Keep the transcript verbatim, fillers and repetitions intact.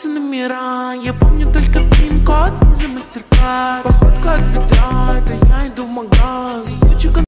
номера. Я помню только пин-код, виза, мастер-класс. Походка от бедра, это я иду в магаз.